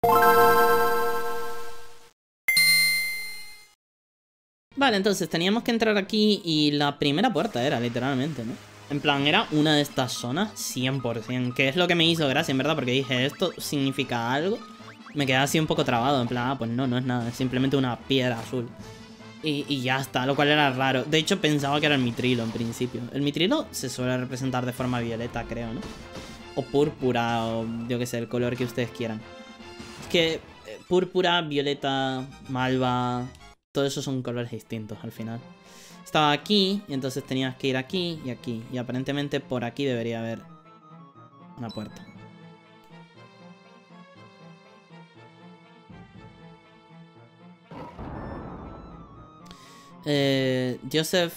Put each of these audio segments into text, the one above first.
Vale, entonces teníamos que entrar aquí y la primera puerta era, literalmente, ¿no? En plan, era una de estas zonas 100%, que es lo que me hizo gracia, en verdad, porque dije, ¿esto significa algo? Me quedé así un poco trabado, en plan, pues no, no es nada, es simplemente una piedra azul. Y ya está, lo cual era raro. De hecho, pensaba que era el mitrilo en principio. El mitrilo se suele representar de forma violeta, creo, ¿no? O púrpura, o yo qué sé, el color que ustedes quieran. Es que púrpura, violeta, malva... Todo eso son colores distintos al final. Estaba aquí y entonces tenías que ir aquí y aquí. Y aparentemente por aquí debería haber una puerta. Joseph...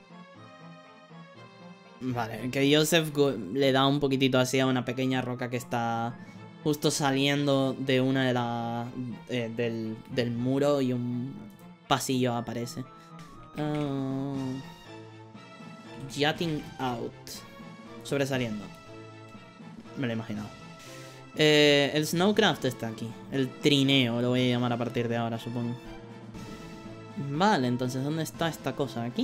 Vale, que Joseph le da un poquitito así a una pequeña roca que está justo saliendo de una de las... del muro y un... pasillo aparece. Jutting out. Sobresaliendo. Me lo he imaginado. El Snowcraft está aquí. El trineo lo voy a llamar a partir de ahora, supongo. Vale, entonces, ¿dónde está esta cosa? ¿Aquí?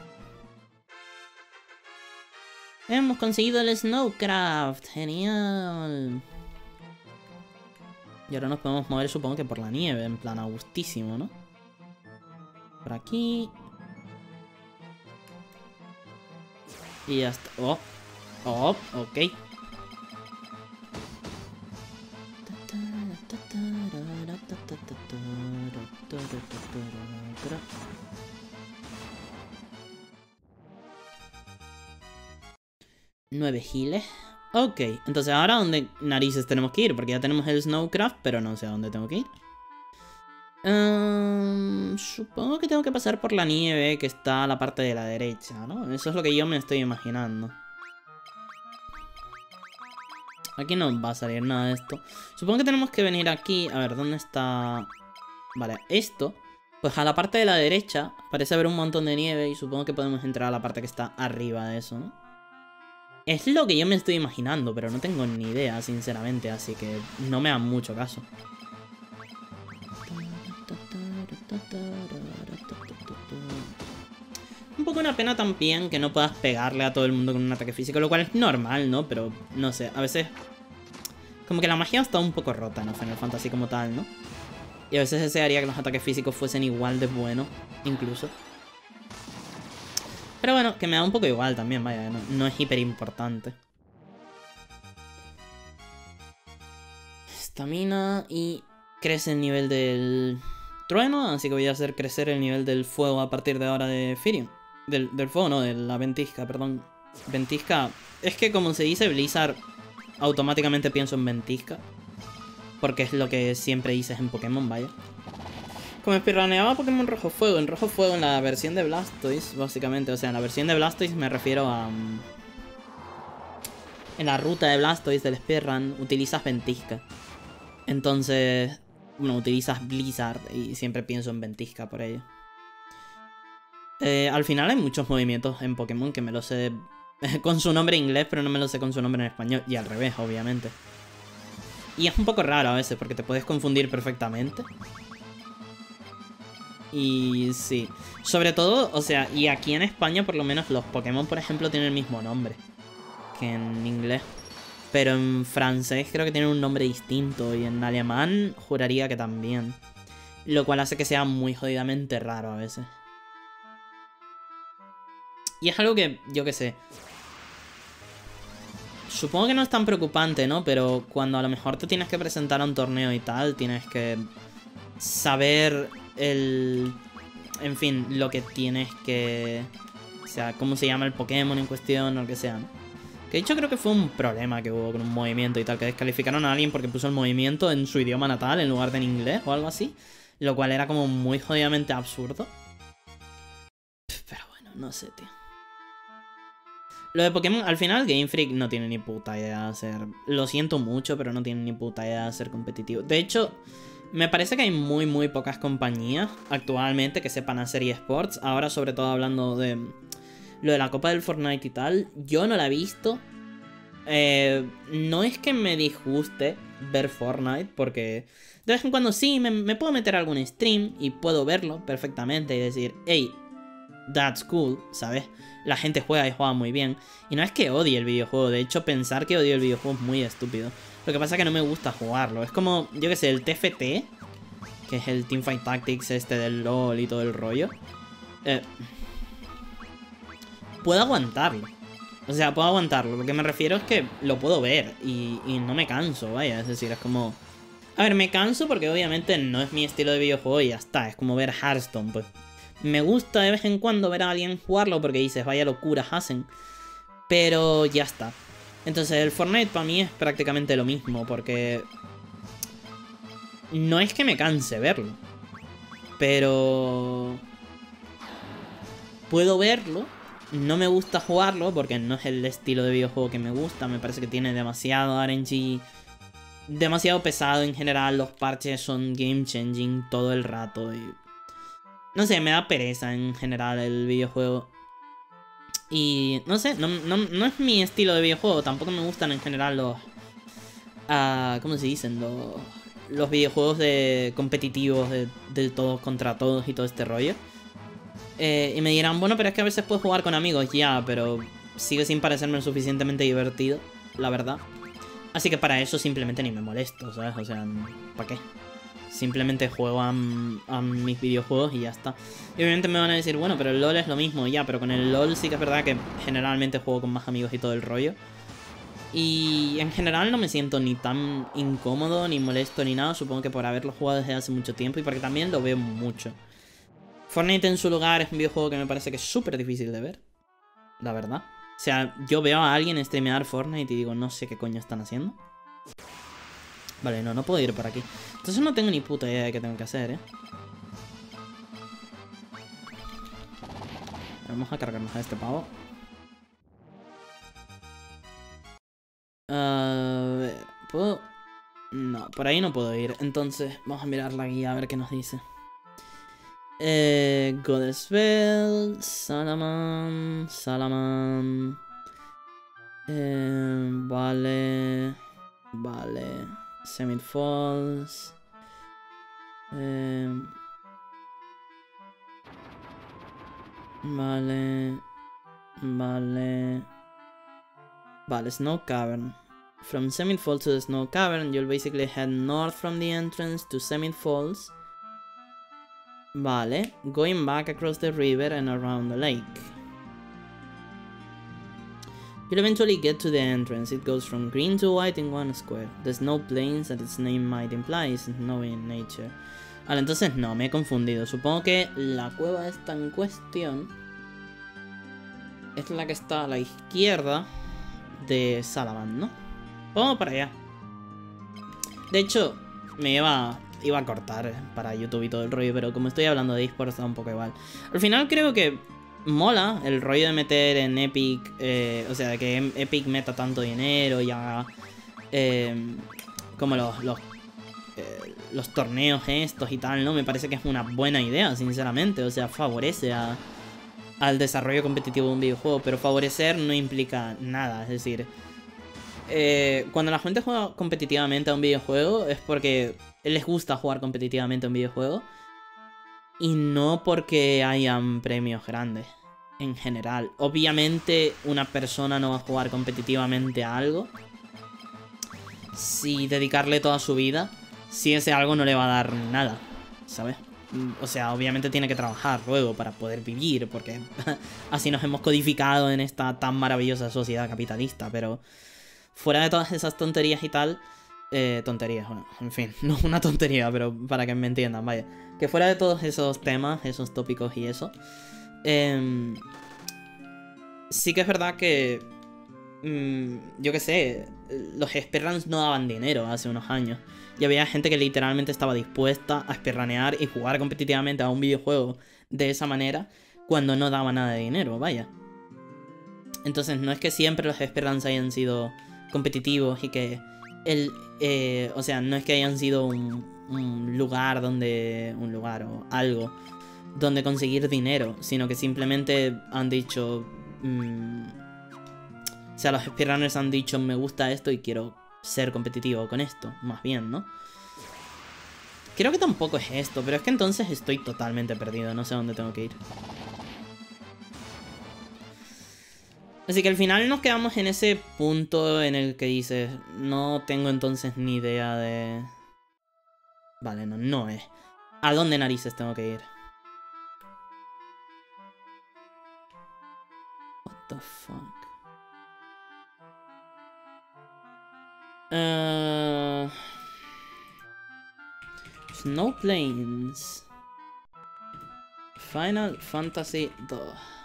Hemos conseguido el Snowcraft. Genial. Y ahora nos podemos mover, supongo que por la nieve. En plan, a gustísimo, ¿no? Por aquí. Y ya está. Oh. Oh, ok. Nueve giles. Ok, entonces ahora ¿dónde narices tenemos que ir? Porque ya tenemos el Snowcraft, pero no sé a dónde tengo que ir. Supongo que tengo que pasar por la nieve que está a la parte de la derecha, ¿no? Eso es lo que yo me estoy imaginando. Aquí no va a salir nada de esto. Supongo que tenemos que venir aquí. A ver, ¿dónde está? Vale, esto. Pues a la parte de la derecha parece haber un montón de nieve y supongo que podemos entrar a la parte que está arriba de eso, ¿no? Es lo que yo me estoy imaginando, pero no tengo ni idea, sinceramente, así que no me hagan mucho caso. Un poco una pena también que no puedas pegarle a todo el mundo con un ataque físico, lo cual es normal, ¿no? Pero, no sé, a veces... Como que la magia está un poco rota, ¿no? Final Fantasy como tal, ¿no? Y a veces desearía que los ataques físicos fuesen igual de buenos, incluso. Pero bueno, que me da un poco igual también, vaya, no es hiper importante. Estamina y crece el nivel del trueno, así que voy a hacer crecer el nivel del fuego a partir de ahora de Firion. Del fuego, no, de la ventisca, perdón. Ventisca, es que como se dice Blizzard, automáticamente pienso en ventisca. Porque es lo que siempre dices en Pokémon, vaya. Como speedruneaba Pokémon Rojo Fuego, en la versión de Blastoise, básicamente. O sea, en la versión de Blastoise me refiero a... en la ruta de Blastoise del speedrun utilizas ventisca. Entonces, bueno, utilizas Blizzard y siempre pienso en ventisca por ello. Al final hay muchos movimientos en Pokémon que me lo sé con su nombre en inglés, pero no me lo sé con su nombre en español. Y al revés, obviamente. Y es un poco raro a veces porque te puedes confundir perfectamente. Y sí, sobre todo, o sea, y aquí en España por lo menos los Pokémon, por ejemplo, tienen el mismo nombre que en inglés. Pero en francés creo que tienen un nombre distinto y en alemán juraría que también. Lo cual hace que sea muy jodidamente raro a veces. Y es algo que, yo qué sé, supongo que no es tan preocupante, ¿no? Pero cuando a lo mejor te tienes que presentar a un torneo y tal, tienes que saber el... En fin, lo que tienes que... O sea, cómo se llama el Pokémon en cuestión o lo que sea, ¿no? Que de hecho creo que fue un problema que hubo con un movimiento y tal, que descalificaron a alguien porque puso el movimiento en su idioma natal en lugar de en inglés o algo así. Lo cual era como muy jodidamente absurdo. Pero bueno, no sé, tío. Lo de Pokémon, al final Game Freak no tiene ni puta idea de hacer... Lo siento mucho, pero no tiene ni puta idea de hacer competitivo. De hecho, me parece que hay muy pocas compañías actualmente que sepan hacer eSports. Ahora, sobre todo hablando de lo de la Copa del Fortnite y tal, yo no la he visto. No es que me disguste ver Fortnite, porque de vez en cuando sí me puedo meter a algún stream y puedo verlo perfectamente y decir, hey, that's cool, ¿sabes? La gente juega y juega muy bien. Y no es que odie el videojuego, de hecho pensar que odio el videojuego es muy estúpido. Lo que pasa es que no me gusta jugarlo. Es como, yo que sé, el TFT, que es el Teamfight Tactics este del LoL y todo el rollo. Puedo aguantarlo. O sea, puedo aguantarlo. Lo que me refiero es que lo puedo ver y no me canso, vaya. Es decir, es como... A ver, me canso porque obviamente no es mi estilo de videojuego y ya está. Es como ver Hearthstone, pues. Me gusta de vez en cuando ver a alguien jugarlo porque dices, vaya locuras hacen. Pero ya está. Entonces el Fortnite para mí es prácticamente lo mismo porque... No es que me canse verlo. Pero... Puedo verlo. No me gusta jugarlo porque no es el estilo de videojuego que me gusta. Me parece que tiene demasiado RNG. Demasiado pesado en general. Los parches son game changing todo el rato. Y... No sé, me da pereza en general el videojuego. Y no sé, no es mi estilo de videojuego. Tampoco me gustan en general los... ¿cómo se dicen? Los videojuegos competitivos del todos contra todos y todo este rollo. Y me dirán, bueno, pero es que a veces puedes jugar con amigos, ya, pero sigue sin parecerme lo suficientemente divertido, la verdad. Así que para eso simplemente ni me molesto, ¿sabes? O sea, ¿para qué? Simplemente juego a mis videojuegos y ya está. Y obviamente me van a decir, bueno, pero el LoL es lo mismo, ya, pero con el LoL sí que es verdad que generalmente juego con más amigos y todo el rollo. Y en general no me siento ni tan incómodo, ni molesto, ni nada. Supongo que por haberlo jugado desde hace mucho tiempo y porque también lo veo mucho. Fortnite en su lugar es un videojuego que me parece que es súper difícil de ver. La verdad. O sea, yo veo a alguien streamear Fortnite y digo, no sé qué coño están haciendo. Vale, no puedo ir por aquí. Entonces no tengo ni puta idea de qué tengo que hacer, ¿eh? Vamos a cargarnos a este pavo. A ver, ¿puedo? No, por ahí no puedo ir. Entonces, vamos a mirar la guía a ver qué nos dice. Goddessville, Salaman. Vale. Summit Falls. Vale, Snow Cavern. From Summit Falls to the Snow Cavern, you'll basically head north from the entrance to Summit Falls. Vale, going back across the river and around the lake. You'll eventually get to the entrance. It goes from green to white in one square. The snow plains, as its name might imply, is snowy in nature. Vale, entonces no, me he confundido. Supongo que la cueva esta en cuestión es la que está a la izquierda de Salaman, ¿no? Vamos para allá. De hecho, me iba a cortar para YouTube y todo el rollo, pero como estoy hablando de eSports da un poco igual. Al final creo que mola el rollo de meter en Epic, o sea, de que Epic meta tanto dinero y haga como los torneos estos y tal, ¿no? Me parece que es una buena idea, sinceramente. O sea, favorece al desarrollo competitivo de un videojuego, pero favorecer no implica nada, es decir... cuando la gente juega competitivamente a un videojuego es porque les gusta jugar competitivamente a un videojuego y no porque hayan premios grandes en general. Obviamente una persona no va a jugar competitivamente a algo si dedicarle toda su vida, si ese algo no le va a dar nada, ¿sabes? O sea, obviamente tiene que trabajar luego para poder vivir, porque así nos hemos codificado en esta tan maravillosa sociedad capitalista, pero... Fuera de todas esas tonterías y tal... tonterías, bueno, en fin, no una tontería, pero para que me entiendan, vaya. Que fuera de todos esos temas, esos tópicos y eso... sí que es verdad que... yo qué sé, los speedruns no daban dinero hace unos años. Y había gente que literalmente estaba dispuesta a speedrunear y jugar competitivamente a un videojuego de esa manera cuando no daba nada de dinero, vaya. Entonces no es que siempre los speedruns hayan sido competitivos y que o sea, no es que hayan sido un lugar o algo donde conseguir dinero, sino que simplemente han dicho... o sea, los speedrunners han dicho, me gusta esto y quiero ser competitivo con esto, más bien, ¿no? Creo que tampoco es esto, pero es que entonces estoy totalmente perdido, no sé a dónde tengo que ir. Así que al final nos quedamos en ese punto en el que dices, no tengo entonces ni idea de... Vale, no es. ¿A dónde narices tengo que ir? What the fuck? Snow Plains. Final Fantasy 2.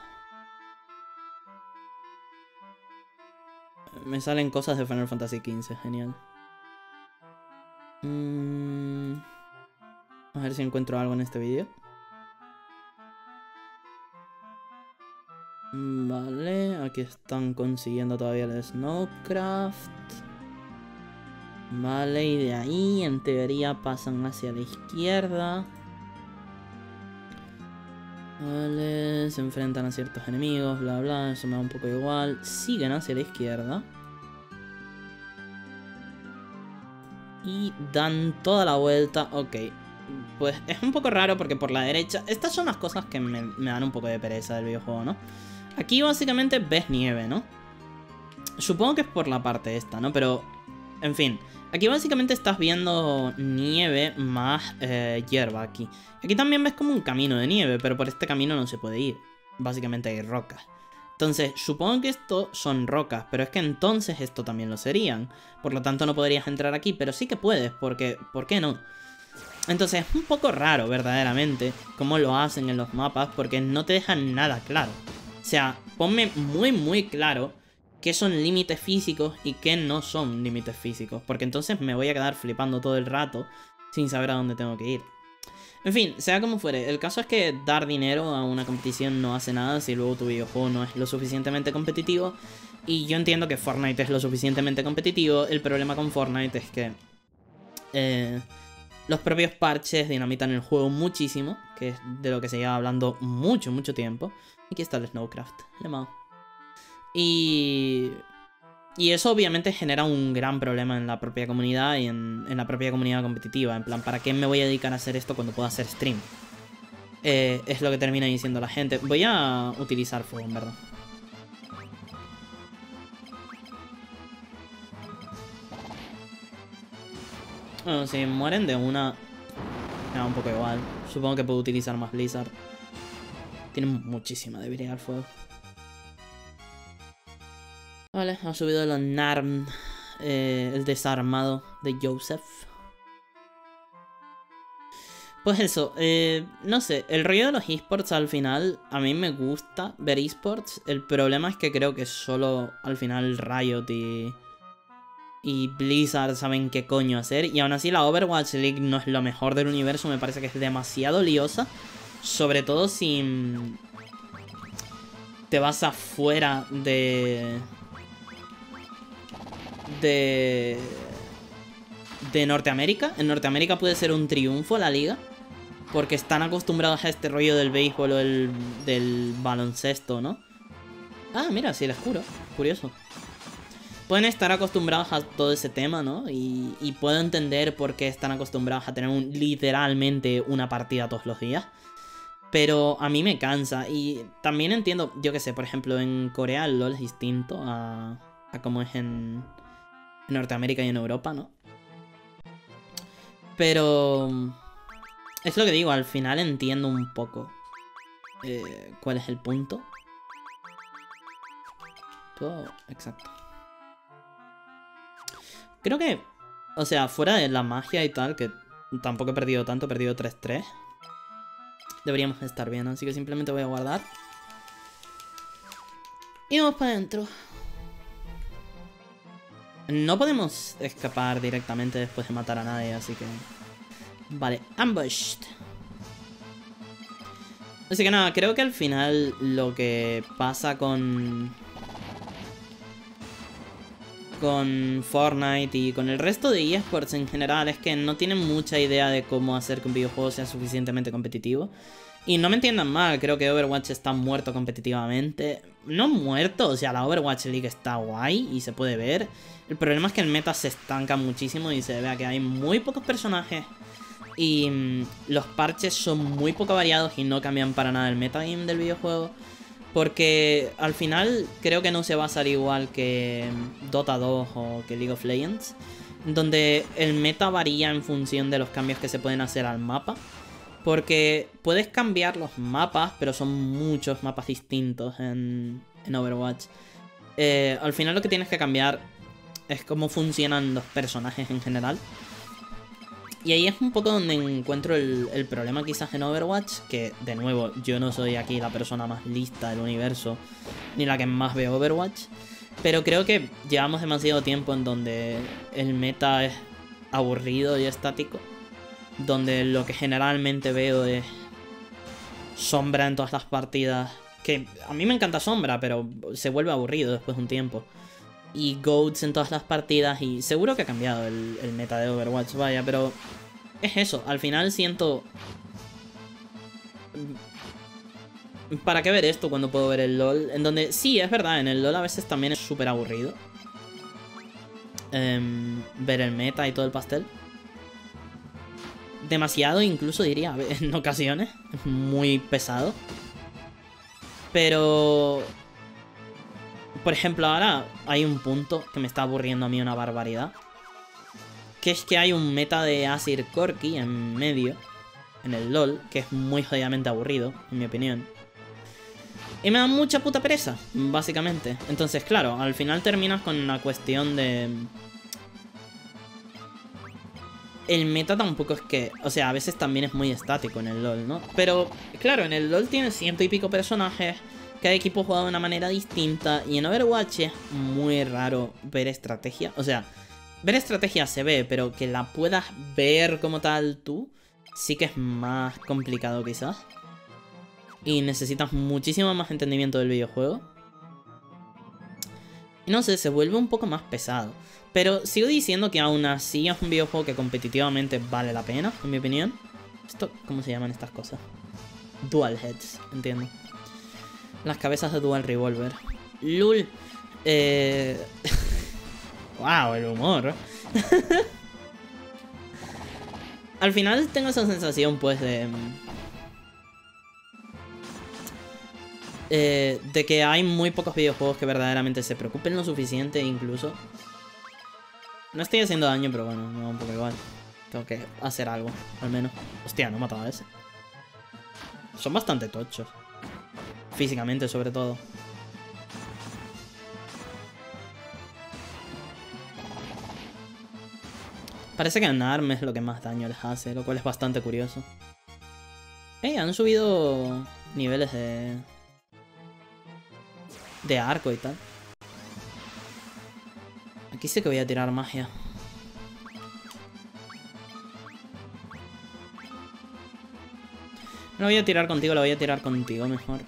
Me salen cosas de Final Fantasy XV, genial. A ver si encuentro algo en este vídeo. Vale, aquí están consiguiendo todavía el Snowcraft. Vale, y de ahí en teoría pasan hacia la izquierda. Vale, se enfrentan a ciertos enemigos, bla bla, eso me da un poco igual. Siguen hacia la izquierda. Y dan toda la vuelta, ok. Pues es un poco raro porque por la derecha... Estas son las cosas que me dan un poco de pereza del videojuego, ¿no? Aquí básicamente ves nieve, ¿no? Supongo que es por la parte esta, ¿no? Pero, en fin... Aquí básicamente estás viendo nieve más hierba aquí. Aquí también ves como un camino de nieve, pero por este camino no se puede ir. Básicamente hay rocas. Entonces, supongo que esto son rocas, pero es que entonces esto también lo serían. Por lo tanto no podrías entrar aquí, pero sí que puedes, porque ¿por qué no? Entonces es un poco raro, verdaderamente, cómo lo hacen en los mapas, porque no te dejan nada claro. O sea, ponme muy claro qué son límites físicos y qué no son límites físicos. Porque entonces me voy a quedar flipando todo el rato sin saber a dónde tengo que ir. En fin, sea como fuere, el caso es que dar dinero a una competición no hace nada si luego tu videojuego no es lo suficientemente competitivo. Y yo entiendo que Fortnite es lo suficientemente competitivo. El problema con Fortnite es que los propios parches dinamitan el juego muchísimo, que es de lo que se lleva hablando mucho tiempo. Aquí está el Snowcraft, lemao. Y eso obviamente genera un gran problema en la propia comunidad y en la propia comunidad competitiva. En plan, ¿para qué me voy a dedicar a hacer esto cuando puedo hacer stream? Es lo que termina diciendo la gente. Voy a utilizar fuego, en verdad. Bueno, si mueren de una... me da un poco igual. Supongo que puedo utilizar más Blizzard. Tiene muchísima debilidad al fuego. Vale, ha subido el NARM, el desarmado de Joseph. Pues eso, no sé, el rollo de los esports al final, a mí me gusta ver esports. El problema es que creo que solo al final Riot y Blizzard saben qué coño hacer. Y aún así la Overwatch League no es lo mejor del universo, me parece que es demasiado liosa. Sobre todo si te vas afuera de Norteamérica. En Norteamérica puede ser un triunfo la liga, porque están acostumbrados a este rollo del béisbol o del baloncesto, ¿no? Ah, mira, sí, el oscuro. Curioso. Pueden estar acostumbrados a todo ese tema, ¿no? Y puedo entender por qué están acostumbrados a tener literalmente una partida todos los días. Pero a mí me cansa. Y también entiendo, yo qué sé, por ejemplo, en Corea el LoL es distinto a como es en Norteamérica y en Europa, ¿no? Pero es lo que digo, al final entiendo un poco cuál es el punto. Todo exacto. Creo que, o sea, fuera de la magia y tal, que tampoco he perdido tanto, he perdido 3-3. Deberíamos estar bien, así que simplemente voy a guardar. Y vamos para adentro. No podemos escapar directamente después de matar a nadie, así que... Vale, ambushed. Así que nada, creo que al final lo que pasa con Fortnite y con el resto de eSports en general es que no tienen mucha idea de cómo hacer que un videojuego sea suficientemente competitivo. Y no me entiendan mal, creo que Overwatch está muerto competitivamente. No muerto, o sea, la Overwatch League está guay y se puede ver. El problema es que el meta se estanca muchísimo y se vea que hay muy pocos personajes. Y los parches son muy poco variados y no cambian para nada el metagame del videojuego. Porque al final creo que no se va a salir igual que Dota 2 o que League of Legends, donde el meta varía en función de los cambios que se pueden hacer al mapa. Porque puedes cambiar los mapas, pero son muchos mapas distintos en Overwatch. Al final lo que tienes que cambiar es cómo funcionan los personajes en general. Y ahí es un poco donde encuentro el problema quizás en Overwatch, que de nuevo yo no soy aquí la persona más lista del universo, ni la que más ve Overwatch, pero creo que llevamos demasiado tiempo en donde el meta es aburrido y estático, donde lo que generalmente veo es Sombra en todas las partidas, que a mí me encanta Sombra, pero se vuelve aburrido después de un tiempo. Y Goats en todas las partidas, y seguro que ha cambiado el meta de Overwatch, vaya, pero es eso, al final siento... ¿Para qué ver esto cuando puedo ver el LoL? En donde, sí, es verdad, en el LoL a veces también es súper aburrido ver el meta y todo el pastel. Demasiado, incluso diría, en ocasiones, es muy pesado. Pero... por ejemplo, ahora hay un punto que me está aburriendo a mí una barbaridad. Que es que hay un meta de Asir Corki en medio, en el LoL, que es muy jodidamente aburrido, en mi opinión. Y me da mucha puta pereza, básicamente. Entonces, claro, al final terminas con una cuestión de... el meta tampoco es que... o sea, a veces también es muy estático en el LoL, ¿no? Pero, claro, en el LoL tienes 100 y pico personajes... cada equipo juega de una manera distinta. Y en Overwatch es muy raro ver estrategia. O sea, ver estrategia se ve, pero que la puedas ver como tal tú, sí que es más complicado quizás. Y necesitas muchísimo más entendimiento del videojuego. Y no sé, se vuelve un poco más pesado. Pero sigo diciendo que aún así es un videojuego que competitivamente vale la pena, en mi opinión. ¿Esto cómo se llaman estas cosas? Dual heads, entiendo. Las cabezas de Dual Revolver. ¡Lul! ¡Wow! El humor. Al final tengo esa sensación, pues, de que hay muy pocos videojuegos que verdaderamente se preocupen lo suficiente, incluso. No estoy haciendo daño, pero bueno, me va un poco igual. Tengo que hacer algo, al menos. Hostia, no he matado a ese. Son bastante tochos. Físicamente, sobre todo. Parece que en ARM es lo que más daño les hace, lo cual es bastante curioso. Han subido niveles de arco y tal. Aquí sí que voy a tirar magia. No la voy a tirar contigo, la voy a tirar contigo mejor.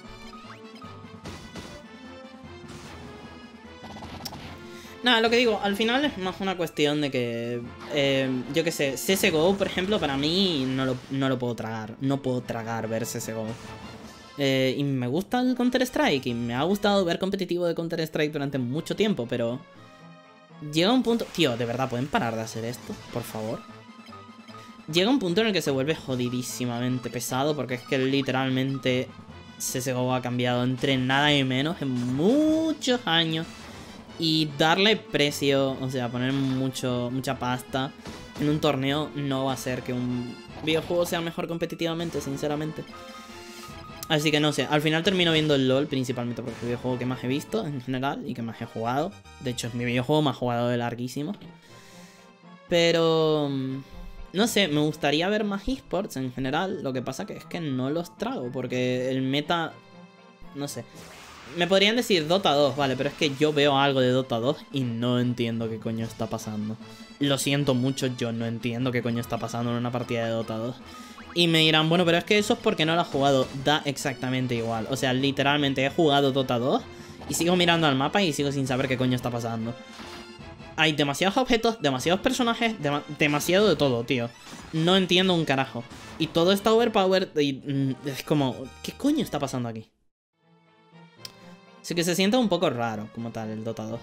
Nada, lo que digo, al final es más una cuestión de que... yo qué sé, CSGO, por ejemplo, para mí no lo puedo tragar. No puedo tragar ver CSGO. Y me gusta el Counter-Strike y me ha gustado ver competitivo de Counter-Strike durante mucho tiempo, pero... llega un punto... tío, de verdad, ¿pueden parar de hacer esto? Por favor. Llega un punto en el que se vuelve jodidísimamente pesado, porque es que literalmente CSGO ha cambiado entre nada y menos en muchos años. Y darle precio, o sea, poner mucha pasta en un torneo no va a hacer que un videojuego sea mejor competitivamente, sinceramente. Así que no sé, al final termino viendo el LoL principalmente porque es el videojuego que más he visto en general y que más he jugado. De hecho, es mi videojuego más jugado de larguísimo. Pero... no sé, me gustaría ver más esports en general. Lo que pasa que es que no los trago porque el meta... no sé. Me podrían decir Dota 2, vale, pero es que yo veo algo de Dota 2 y no entiendo qué coño está pasando. Lo siento mucho, yo no entiendo qué coño está pasando en una partida de Dota 2. Y me dirán, bueno, pero es que eso es porque no lo has jugado. Da exactamente igual. O sea, literalmente he jugado Dota 2 y sigo mirando al mapa y sigo sin saber qué coño está pasando. hay demasiados objetos, demasiados personajes, demasiado de todo, tío. No entiendo un carajo. Y todo está overpowered y es como... ¿Qué coño está pasando aquí? Así que se siente un poco raro, como tal, el dotado.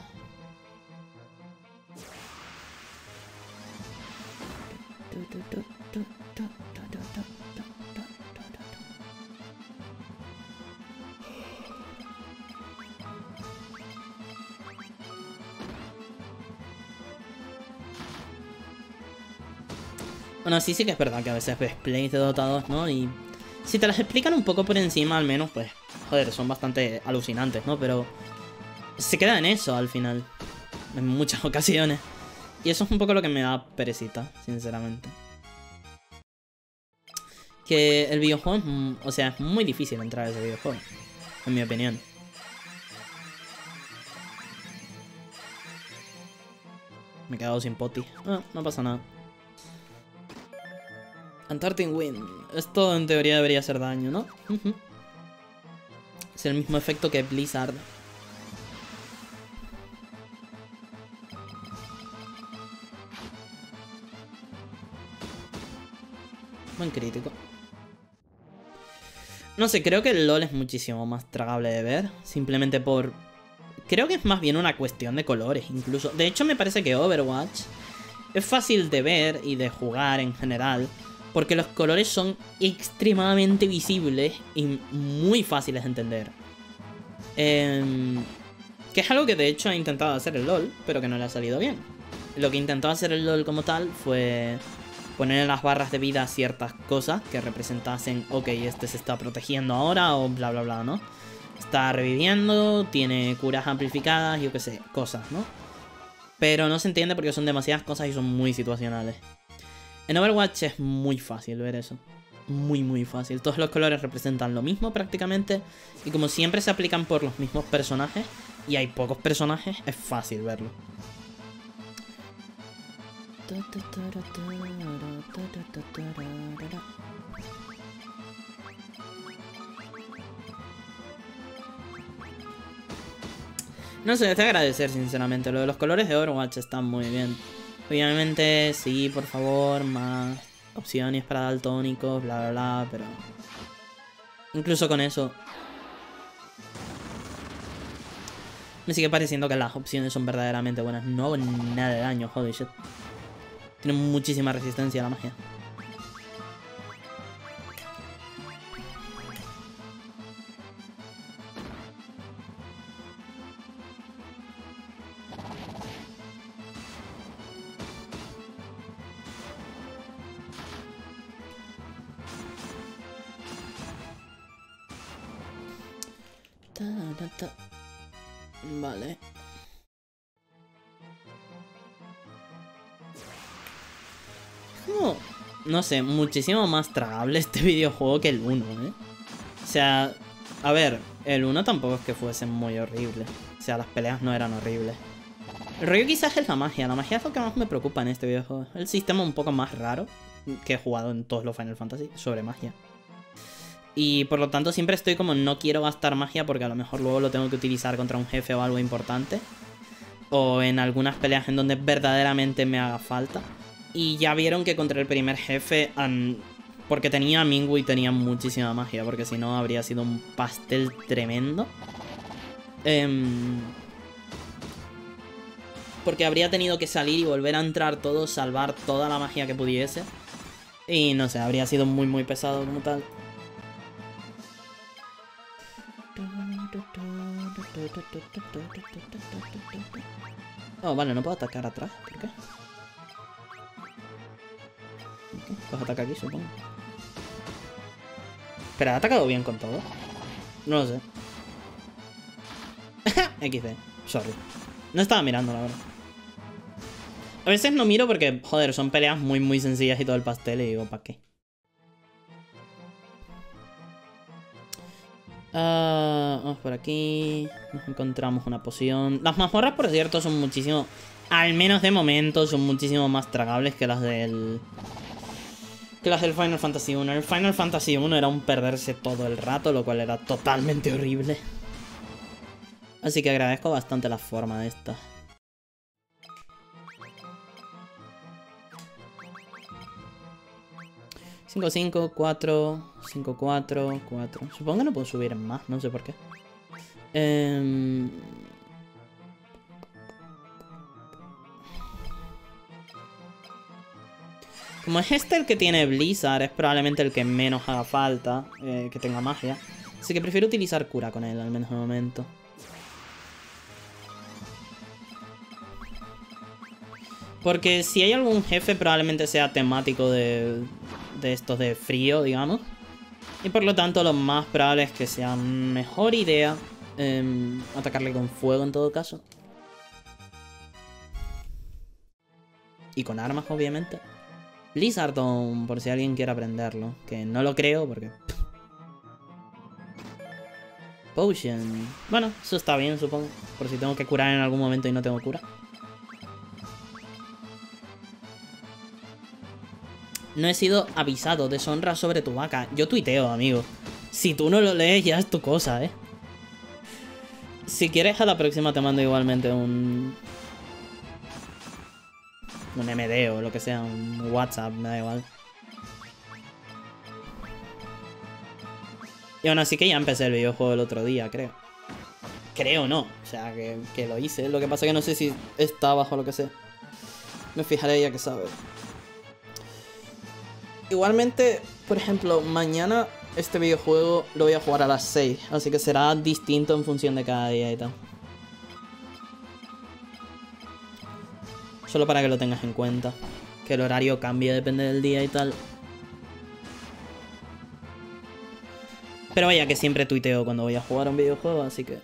Bueno, sí que es verdad que a veces ves plays de dotados, ¿no? Y si te las explican un poco por encima, al menos, pues, joder, son bastante alucinantes, ¿no? Pero se queda en eso al final, en muchas ocasiones. Y eso es un poco lo que me da perecita, sinceramente. Que el videojuego, o sea, es muy difícil entrar a ese videojuego, en mi opinión. Me he quedado sin poti. No pasa nada. Antarctic Wind. Esto en teoría debería hacer daño, ¿no? Es el mismo efecto que Blizzard. Buen crítico. No sé, creo que el LoL es muchísimo más tragable de ver. Simplemente por... Creo que es más bien una cuestión de colores, incluso. De hecho, me parece que Overwatch es fácil de ver y de jugar en general, porque los colores son extremadamente visibles y muy fáciles de entender. Que es algo que de hecho ha intentado hacer el LoL, pero que no le ha salido bien. Lo que intentó hacer el LoL como tal fue poner en las barras de vida ciertas cosas que representasen, ok, este se está protegiendo ahora o bla bla bla, ¿no? Está reviviendo, tiene curas amplificadas, yo qué sé, cosas, ¿no? Pero no se entiende porque son demasiadas cosas y son muy situacionales. En Overwatch es muy fácil ver eso. Muy fácil. Todos los colores representan lo mismo prácticamente. Y como siempre se aplican por los mismos personajes, y hay pocos personajes, es fácil verlo. No sé, es de agradecer sinceramente. Lo de los colores de Overwatch están muy bien. Obviamente, sí, por favor, más opciones para daltónicos, bla bla bla, pero... Incluso con eso... Me sigue pareciendo que las opciones son verdaderamente buenas. No hago nada de daño, holy shit. Tiene muchísima resistencia a la magia. Vale. Es como, no sé, muchísimo más tragable este videojuego que el 1, ¿eh? O sea, a ver, el 1 tampoco es que fuese muy horrible. O sea, las peleas no eran horribles. El rollo quizás es la magia. La magia es lo que más me preocupa en este videojuego. El sistema un poco más raro que he jugado en todos los Final Fantasy sobre magia. Y por lo tanto siempre estoy como no quiero gastar magia porque a lo mejor luego lo tengo que utilizar contra un jefe o algo importante. O en algunas peleas en donde verdaderamente me haga falta. Y ya vieron que contra el primer jefe, porque tenía a Mingwu y tenía muchísima magia, porque si no habría sido un pastel tremendo. Porque habría tenido que salir y volver a entrar todo, salvar toda la magia que pudiese. Y no sé, habría sido muy pesado como tal. Oh, vale, no puedo atacar atrás. ¿Por qué? Pues ataca aquí, supongo. Pero ha atacado bien con todo. No lo sé. XD. Sorry. No estaba mirando, la verdad. A veces no miro porque, joder, son peleas muy sencillas y todo el pastel y digo, ¿para qué? Vamos por aquí. Nos encontramos una poción. Las mazmorras, por cierto, son muchísimo... Al menos de momento, son muchísimo más tragables que las del... Final Fantasy 1. El Final Fantasy 1 era un perderse todo el rato, lo cual era totalmente horrible. Así que agradezco bastante la forma de esta. 5, 5, 4, 5, 4, 4. Supongo que no puedo subir más, no sé por qué. Como es este el que tiene Blizzard, es probablemente el que menos haga falta que tenga magia. Así que prefiero utilizar cura con él, al menos de momento. Porque si hay algún jefe, probablemente sea temático de estos de frío, digamos. Y por lo tanto, lo más probable es que sea mejor idea atacarle con fuego en todo caso. Y con armas, obviamente. Blizzardon, por si alguien quiere aprenderlo. Que no lo creo, porque... Potion. Bueno, eso está bien, supongo. Por si tengo que curar en algún momento y no tengo cura. No he sido avisado. Deshonra sobre tu vaca. Yo tuiteo, amigo. Si tú no lo lees, ya es tu cosa, ¿eh? Si quieres, a la próxima te mando igualmente un MD o lo que sea. Un WhatsApp, me da igual. Y aún así que ya empecé el videojuego el otro día, creo. Creo no. O sea, que lo hice. Lo que pasa es que no sé si está bajo lo que sea. Me fijaré ya que sabe. Igualmente, por ejemplo, mañana este videojuego lo voy a jugar a las 6. Así que será distinto en función de cada día y tal. Solo para que lo tengas en cuenta. Que el horario cambie, depende del día y tal. Pero vaya que siempre tuiteo cuando voy a jugar a un videojuego, así que...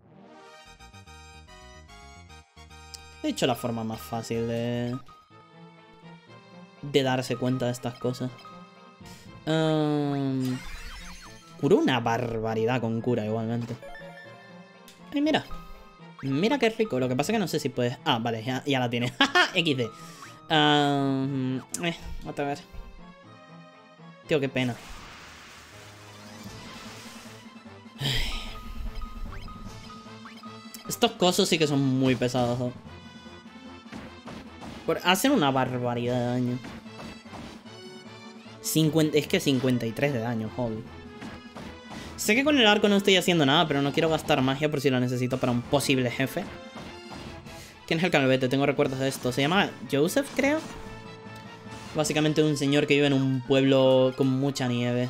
He hecho la forma más fácil de darse cuenta de estas cosas. Curó una barbaridad con cura igualmente. Ay, mira. Mira qué rico. Lo que pasa es que no sé si puedes... Ah, vale, ya la tienes. XD. Otra vez. Tío, qué pena. Estos cosos sí que son muy pesados, ¿no? Hacen una barbaridad de daño. Es que 53 de daño, holy. Sé que con el arco no estoy haciendo nada, pero no quiero gastar magia por si lo necesito para un posible jefe. ¿Quién es el calvete? Tengo recuerdos de esto. Se llama Joseph, creo. Básicamente un señor que vive en un pueblo con mucha nieve.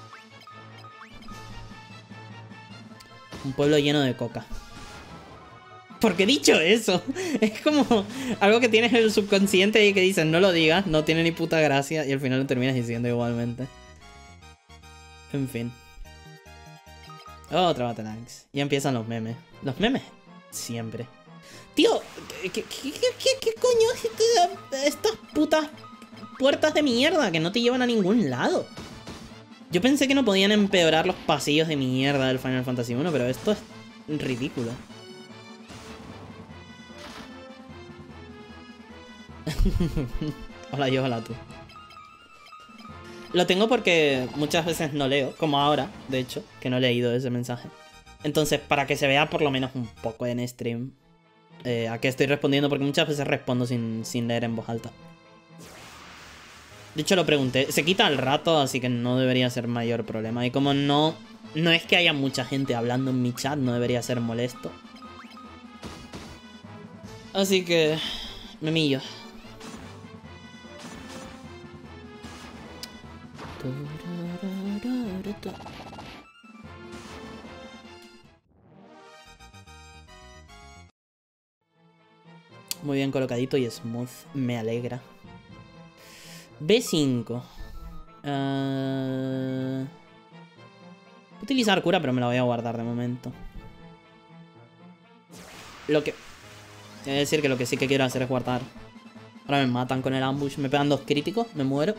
Un pueblo lleno de coca. Porque he dicho eso. Es como algo que tienes en el subconsciente y que dices no lo digas, no tiene ni puta gracia y al final lo terminas diciendo igualmente. En fin. Otra Battle Axe. Y empiezan los memes. Los memes siempre. Tío, ¿qué coño es estas putas puertas de mierda que no te llevan a ningún lado? Yo pensé que no podían empeorar los pasillos de mierda del Final Fantasy 1, pero esto es ridículo. Hola yo, hola tú. Lo tengo porque muchas veces no leo, como ahora, de hecho, que no he leído ese mensaje. Entonces, para que se vea por lo menos un poco en stream a qué estoy respondiendo, porque muchas veces respondo sin leer en voz alta. De hecho, lo pregunté. Se quita al rato, así que no debería ser mayor problema. Y como no es que haya mucha gente hablando en mi chat, no debería ser molesto. Así que... memillo. Muy bien colocadito y smooth. Me alegra. B5. Voy a utilizar cura, pero me la voy a guardar de momento. Es decir, que lo que sí que quiero hacer es guardar. Ahora me matan con el ambush. Me pegan 2 críticos. Me muero.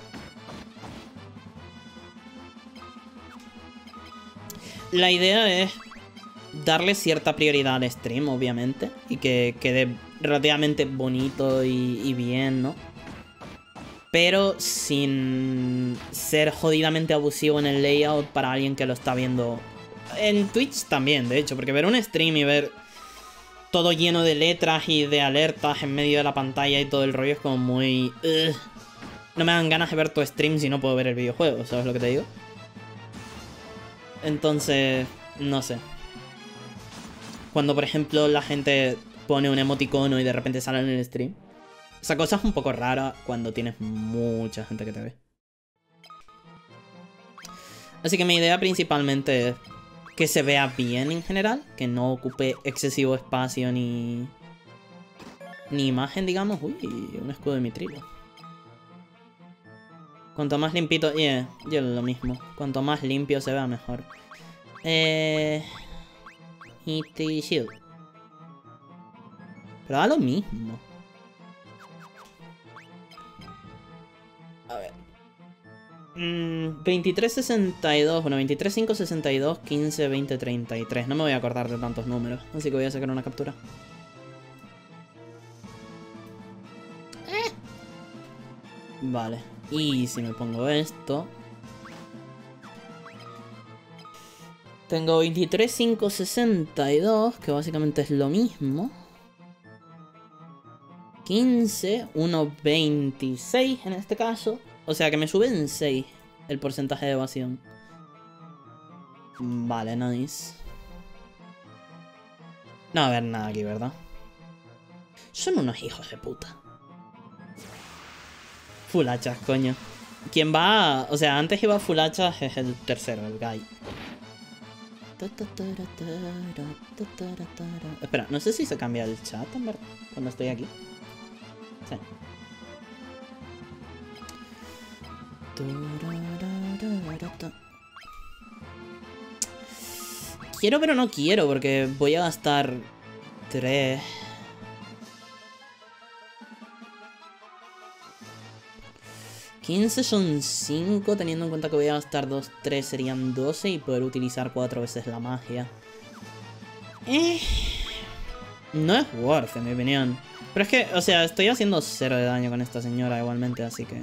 La idea es darle cierta prioridad al stream, obviamente. Y que quede relativamente bonito y bien, ¿no? Pero sin ser jodidamente abusivo en el layout para alguien que lo está viendo. En Twitch también, de hecho. Porque ver un stream y ver todo lleno de letras y de alertas en medio de la pantalla y todo el rollo es como muy... no me dan ganas de ver tu stream si no puedo ver el videojuego, ¿sabes lo que te digo? Entonces, no sé. Cuando, por ejemplo, la gente pone un emoticono y de repente sale en el stream. Esa cosa es un poco rara cuando tienes mucha gente que te ve. Así que mi idea principalmente es que se vea bien en general, que no ocupe excesivo espacio ni imagen, digamos. Uy, un escudo de mitrilo. Cuanto más limpito... yo lo mismo. Cuanto más limpio se vea, mejor. Mithril Shield. Pero da lo mismo. A ver. 2362, bueno, 23562, 15, 20, 33. No me voy a acordar de tantos números, así que voy a sacar una captura. Vale, y si me pongo esto... Tengo 23562, que básicamente es lo mismo. 15, 1.26 en este caso. O sea que me sube en 6 el porcentaje de evasión. Vale, nice. No va a haber nada aquí, ¿verdad? Son unos hijos de puta. Full hachas, coño. Quien va... O sea, antes iba full hachas es el tercero, el guy. Espera, no sé si se cambia el chat, en verdad, cuando estoy aquí. Sí. Quiero pero no quiero porque voy a gastar 3. $15 son 5, teniendo en cuenta que voy a gastar 2, 3 serían 12 y poder utilizar 4 veces la magia. No es worth, en mi opinión. Pero es que, o sea, estoy haciendo 0 de daño con esta señora igualmente, así que...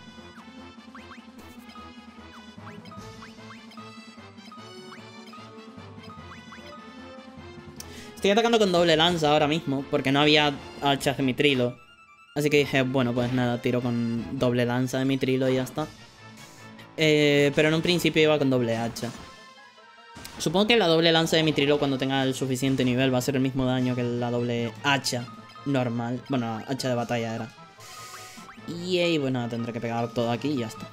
Estoy atacando con doble lanza ahora mismo, porque no había hachas de mitrilo. Así que dije, bueno, pues nada, tiro con doble lanza de mitrilo y ya está. Pero en un principio iba con doble hacha. Supongo que la doble lanza de mitrilo cuando tenga el suficiente nivel va a hacer el mismo daño que la doble hacha normal. Bueno, hacha de batalla era. Y ahí, bueno, tendré que pegar todo aquí y ya está.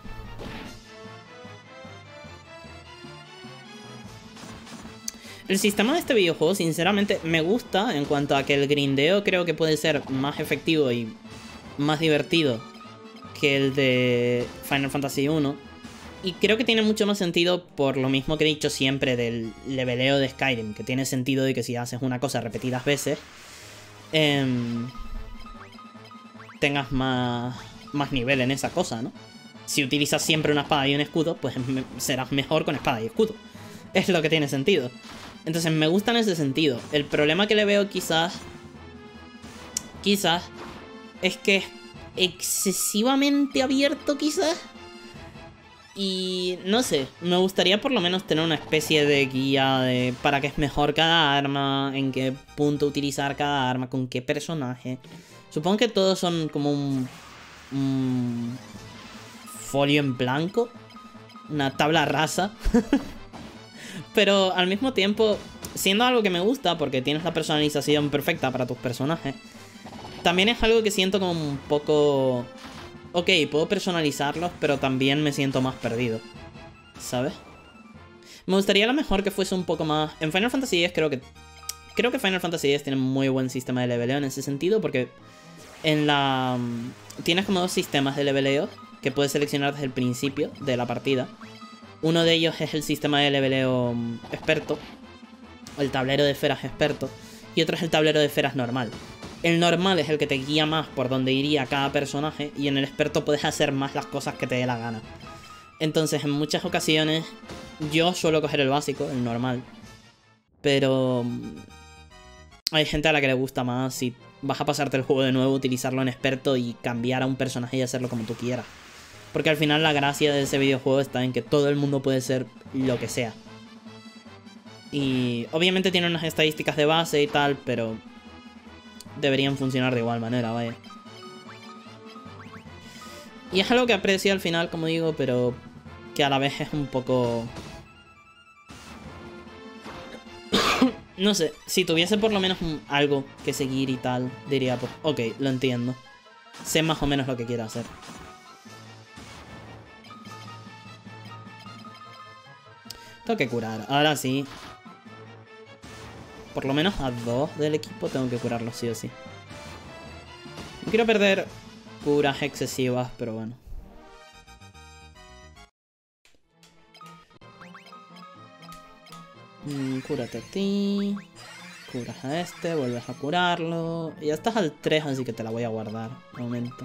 El sistema de este videojuego, sinceramente, me gusta en cuanto a que el grindeo creo que puede ser más efectivo y más divertido que el de Final Fantasy 1. Y creo que tiene mucho más sentido por lo mismo que he dicho siempre del leveleo de Skyrim, que tiene sentido de que si haces una cosa repetidas veces, tengas más nivel en esa cosa, ¿no? Si utilizas siempre una espada y un escudo, pues serás mejor con espada y escudo. Es lo que tiene sentido. Entonces me gusta en ese sentido. El problema que le veo quizás es que es excesivamente abierto quizás. Y no sé, me gustaría por lo menos tener una especie de guía de para qué es mejor cada arma, en qué punto utilizar cada arma, con qué personaje. Supongo que todos son como un folio en blanco, una tabla rasa. Pero al mismo tiempo, siendo algo que me gusta porque tienes la personalización perfecta para tus personajes, también es algo que siento como un poco... Ok, puedo personalizarlos, pero también me siento más perdido, ¿sabes? Me gustaría a lo mejor que fuese un poco más... En Final Fantasy X creo que Final Fantasy X tiene muy buen sistema de leveleo en ese sentido, porque en la... Tienes como 2 sistemas de leveleo que puedes seleccionar desde el principio de la partida. Uno de ellos es el sistema de leveleo experto, el tablero de esferas experto, y otro es el tablero de esferas normal. El normal es el que te guía más por dónde iría cada personaje, y en el experto puedes hacer más las cosas que te dé la gana. Entonces en muchas ocasiones yo suelo coger el básico, el normal, pero hay gente a la que le gusta más si vas a pasarte el juego de nuevo, utilizarlo en experto y cambiar a un personaje y hacerlo como tú quieras. Porque al final la gracia de ese videojuego está en que todo el mundo puede ser lo que sea. Y obviamente tiene unas estadísticas de base y tal, pero deberían funcionar de igual manera, vaya. Y es algo que aprecio al final, como digo, pero que a la vez es un poco... No sé, si tuviese por lo menos algo que seguir y tal, diría, pues, ok, lo entiendo. Sé más o menos lo que quiero hacer. Tengo que curar, ahora sí. Por lo menos a 2 del equipo tengo que curarlos sí o sí. No quiero perder curas excesivas, pero bueno. Cúrate a ti. Curas a este, vuelves a curarlo. Y ya estás al 3, así que te la voy a guardar. Un momento.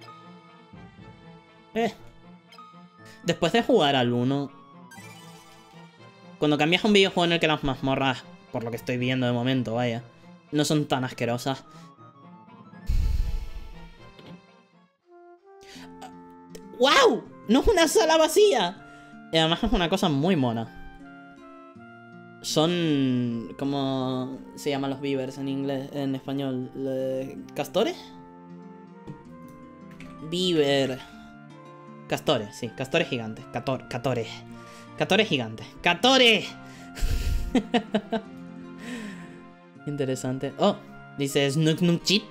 Después de jugar al 1... Cuando cambias a un videojuego en el que las mazmorras, por lo que estoy viendo de momento, vaya, no son tan asquerosas. ¡Wow! ¡No es una sala vacía! Y además es una cosa muy mona. Son... ¿Cómo se llaman los beavers en inglés, en español? ¿Castores? Beaver... Castores, sí. Castores gigantes. Catores. Catores gigantes. ¡Catores! Interesante. Oh, dice Snook Nook Cheat.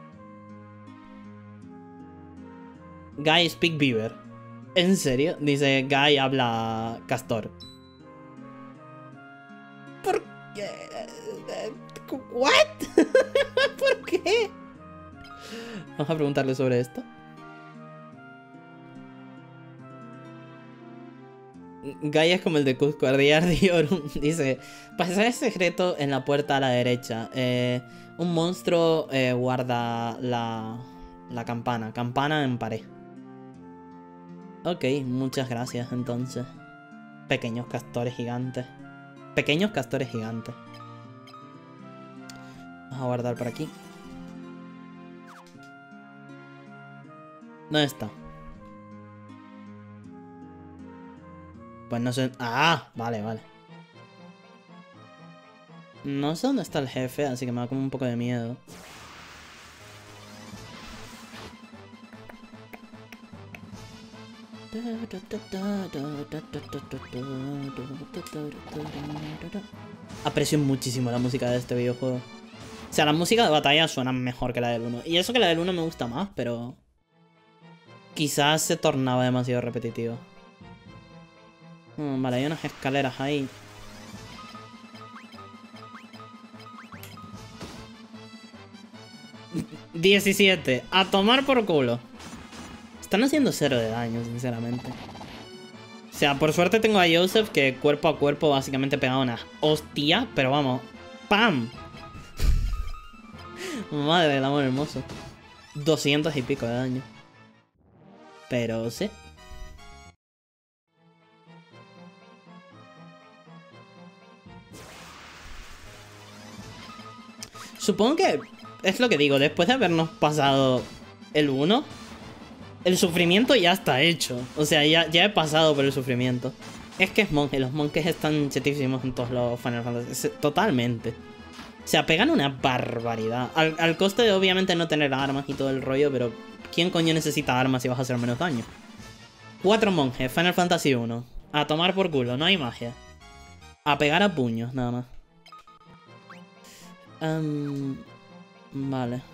Guy speak beaver. ¿En serio? Dice Guy habla castor. ¿Por qué? ¿What? ¿Por qué? Vamos a preguntarle sobre esto. Guy es como el de Cusco Ardiorum. Dice: pasaje secreto en la puerta a la derecha. Un monstruo guarda la campana. Campana en pared. Ok, muchas gracias entonces. Pequeños castores gigantes. Pequeños castores gigantes. Vamos a guardar por aquí. ¿Dónde está? Pues no sé... Ah, vale, vale. No sé dónde está el jefe, así que me da como un poco de miedo. Aprecio muchísimo la música de este videojuego. O sea, la música de batalla suena mejor que la del 1. Y eso que la del 1 me gusta más, pero... quizás se tornaba demasiado repetitivo. Vale, hay unas escaleras ahí. ¡17! A tomar por culo. Están haciendo 0 de daño, sinceramente. O sea, por suerte tengo a Joseph que cuerpo a cuerpo básicamente pega una hostia. Pero vamos, ¡pam! Madre del amor hermoso. 200 y pico de daño. Pero sí. Supongo que es lo que digo, después de habernos pasado el 1, el sufrimiento ya está hecho. O sea, ya he pasado por el sufrimiento. Es que es monje, los monjes están chetísimos en todos los Final Fantasy. Totalmente. O sea, pegan una barbaridad. Al coste de obviamente no tener armas y todo el rollo, pero ¿quién coño necesita armas si vas a hacer menos daño? 4 monjes, Final Fantasy 1. A tomar por culo, no hay magia. A pegar a puños, nada más. Vale.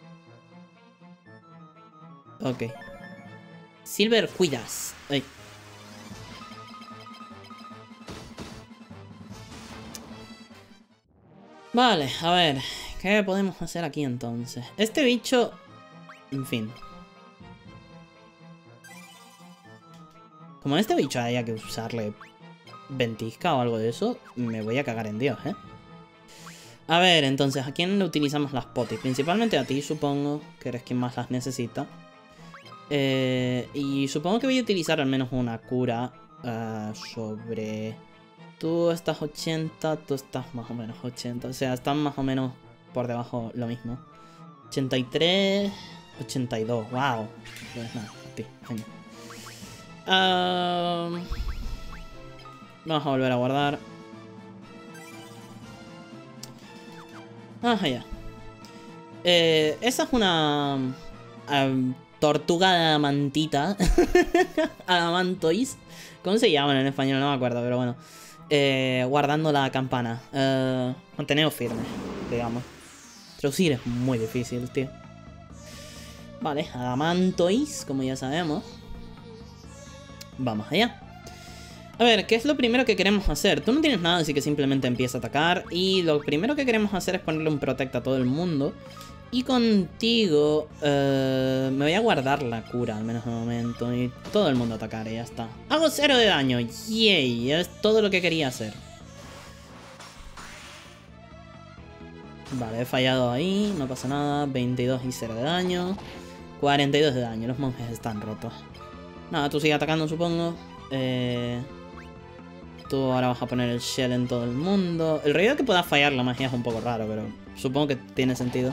Ok. Silver, cuidas. Ay. Vale, a ver. ¿Qué podemos hacer aquí entonces? Este bicho... En fin. Como a este bicho haya que usarle ventisca o algo de eso, me voy a cagar en Dios, ¿eh? A ver, entonces, ¿a quién le utilizamos las potis? Principalmente a ti, supongo, que eres quien más las necesita. Y supongo que voy a utilizar al menos una cura sobre... Tú estás 80, tú estás más o menos 80. O sea, están más o menos por debajo lo mismo. 83, 82, wow. Pues nada, a ti, venga. Vamos a volver a guardar. Esa es una tortuga adamantita. Adamantois. ¿Cómo se llaman en español? No me acuerdo, pero bueno. Guardando la campana. Manteneos firme, digamos. Traducir es muy difícil, tío. Vale, Adamantois, como ya sabemos. Vamos allá. A ver, ¿qué es lo primero que queremos hacer? Tú no tienes nada, así que simplemente empieza a atacar. Y lo primero que queremos hacer es ponerle un protect a todo el mundo. Y contigo me voy a guardar la cura, al menos de momento. Y todo el mundo atacar y ya está. Hago 0 de daño. Yay, es todo lo que quería hacer. Vale, he fallado ahí, no pasa nada. 22 y 0 de daño. 42 de daño, los monjes están rotos. Nada, tú sigue atacando, supongo. Tú ahora vas a poner el shell en todo el mundo. El ruido de que pueda fallar la magia es un poco raro, pero supongo que tiene sentido.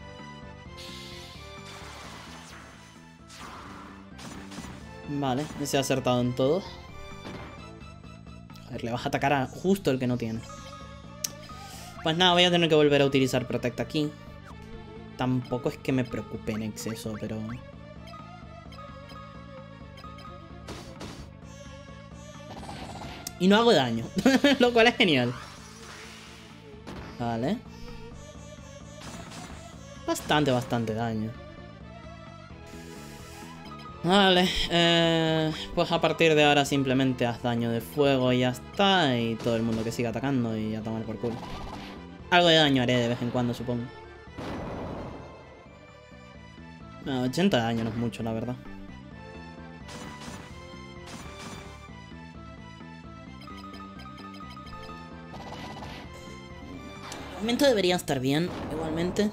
Vale, ese ha acertado en todo. A ver, le vas a atacar a justo el que no tiene. Pues nada, voy a tener que volver a utilizar Protect aquí. Tampoco es que me preocupe en exceso, pero... Y no hago daño, lo cual es genial. Vale. Bastante daño. Vale, pues a partir de ahora simplemente haz daño de fuego y ya está. Y todo el mundo que siga atacando y a tomar por culo. Algo de daño haré de vez en cuando, supongo. No, 80 de daño no es mucho, la verdad. De momento debería estar bien, igualmente.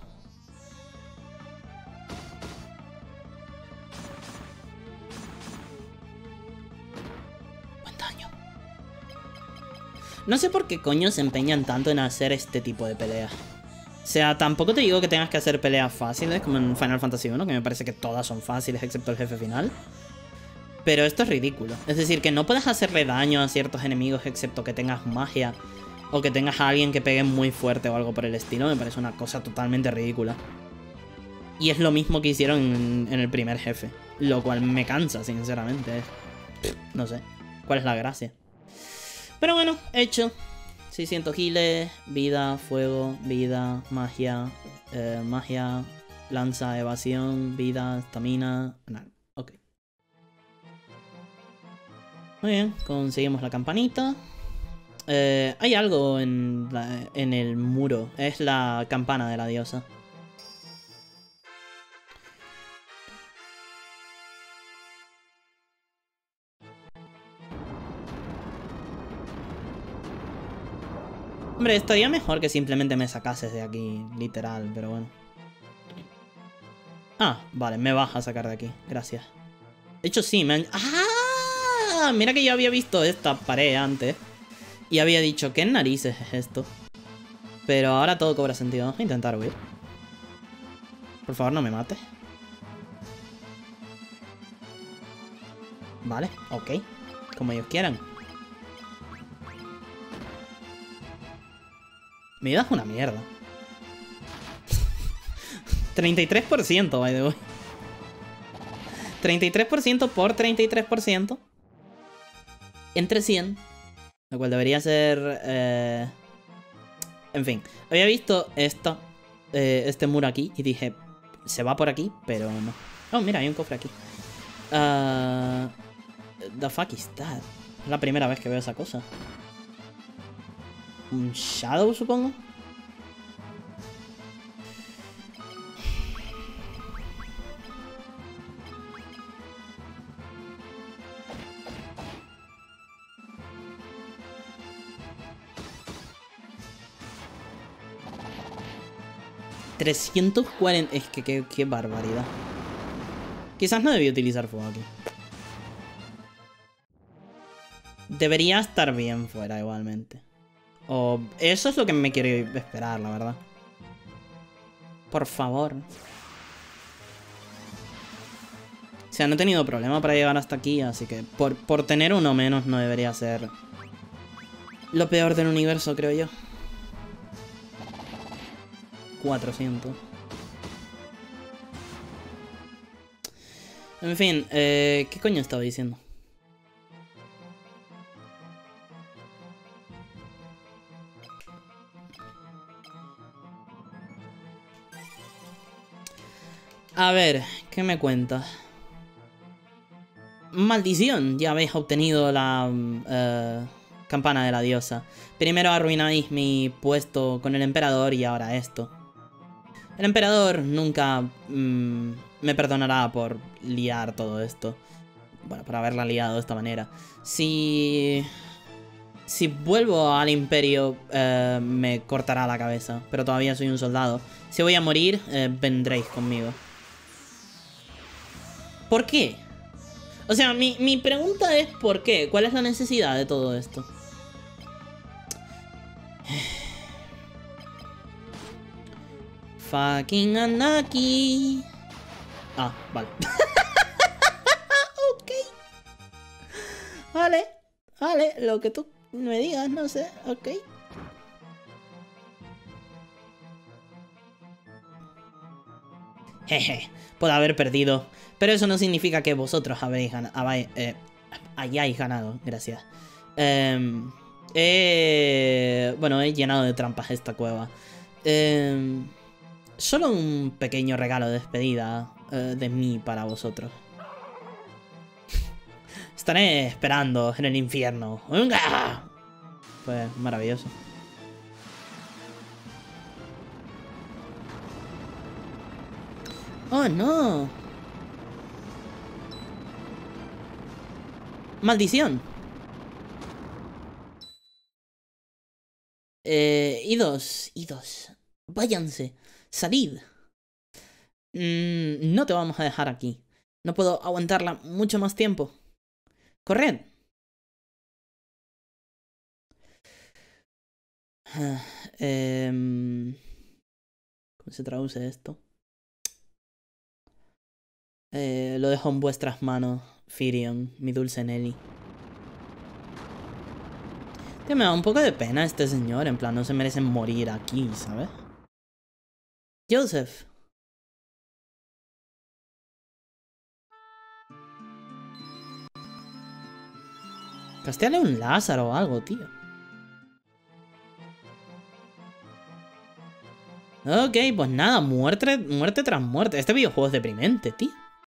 Buen daño. No sé por qué coño se empeñan tanto en hacer este tipo de peleas. O sea, tampoco te digo que tengas que hacer peleas fáciles como en Final Fantasy 1, que me parece que todas son fáciles excepto el jefe final. Pero esto es ridículo. Es decir, que no puedes hacerle daño a ciertos enemigos excepto que tengas magia. O que tengas a alguien que pegue muy fuerte o algo por el estilo. Me parece una cosa totalmente ridícula. Y es lo mismo que hicieron en el primer jefe. Lo cual me cansa, sinceramente. No sé. ¿Cuál es la gracia? Pero bueno, hecho. 600 giles, vida, fuego, vida, magia, magia, lanza, evasión, vida, estamina. Nada, ok. Muy bien, conseguimos la campanita. Hay algo en el muro. Es la campana de la diosa. Hombre, estaría mejor que simplemente me sacases de aquí, literal, pero bueno. Ah, vale, me vas a sacar de aquí, gracias. De hecho, sí, me han... ¡Ah! Mira que yo había visto esta pared antes. Y había dicho, ¿qué narices es esto? Pero ahora todo cobra sentido. Vamos a intentar huir. Por favor, no me mates. Vale, ok. Como ellos quieran. Mi vida es una mierda. 33%, by the way. 33% por 33%. Entre 100. Lo cual debería ser... En fin. Había visto esto. Este muro aquí. Y dije... Se va por aquí, pero no. Oh, mira, hay un cofre aquí. The fuck is that? Es la primera vez que veo esa cosa. ¿Un Shadow, supongo? $340... Es que qué barbaridad. Quizás no debí utilizar fuego aquí. Debería estar bien fuera igualmente. O eso es lo que me quiero esperar, la verdad. Por favor. O sea, no he tenido problema para llegar hasta aquí, así que por tener uno menos no debería ser lo peor del universo, creo yo. 400. En fin, ¿qué coño estaba diciendo? A ver, ¿qué me cuentas? Maldición, ya habéis obtenido la campana de la diosa. Primero arruináis mi puesto con el emperador y ahora esto. El emperador nunca me perdonará por liar todo esto. Bueno, por haberla liado de esta manera. Si vuelvo al imperio, me cortará la cabeza. Pero todavía soy un soldado. Si voy a morir, vendréis conmigo. ¿Por qué? O sea, mi pregunta es ¿por qué? ¿Cuál es la necesidad de todo esto? Fucking Anaki. Ah, vale. Ok. Vale, lo que tú me digas, no sé, ok. Jeje, puedo haber perdido, pero eso no significa que vosotros hayáis ganado, gracias. Bueno, he llenado de trampas esta cueva. Solo un pequeño regalo de despedida de mí para vosotros. Estaré esperando en el infierno. ¡Venga! Pues maravilloso. ¡Oh, no! ¡Maldición! Idos. Váyanse. Salid. No te vamos a dejar aquí. No puedo aguantarla mucho más tiempo. ¡Corred! ¿Cómo se traduce esto? Lo dejo en vuestras manos, Firion, mi dulce Nelly. Tío, me da un poco de pena este señor, en plan, no se merecen morir aquí, ¿sabes? Joseph. Casteale un Lázaro o algo, tío. Ok, pues nada, muerte tras muerte. Este videojuego es deprimente, tío.